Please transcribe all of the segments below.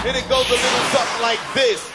and it goes a little something like this.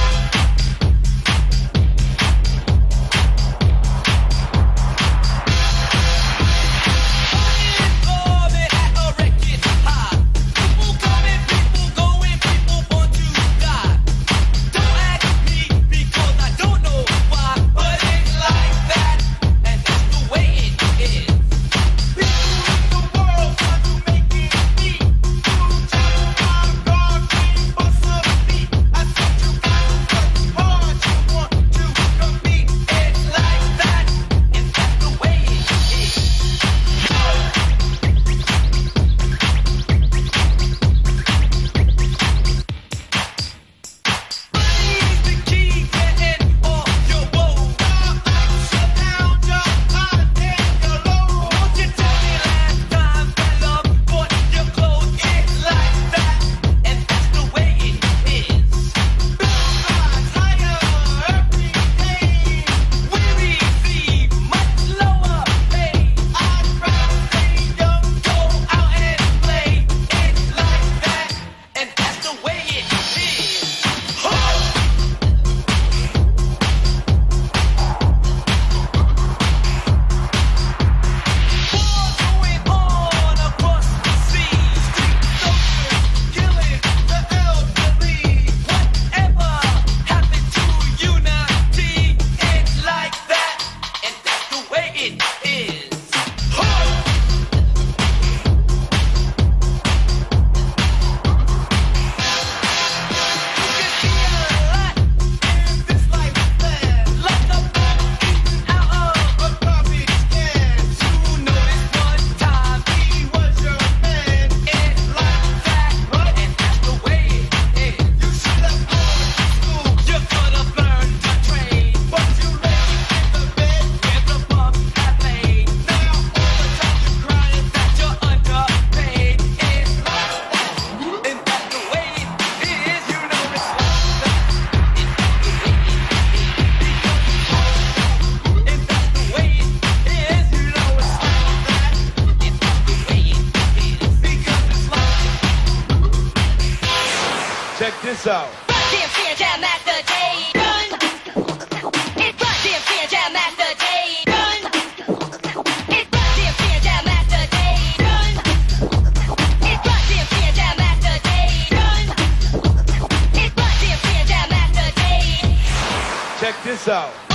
Check this out. Run-DMC and Jam Master J. Run. It's Run-DMC and Jam Master J. Run. It's Run-DMC and Jam Master J. Run. It's Run-DMC and Jam Master J. Run. It's Run-DMC and Jam Master J. Check this out.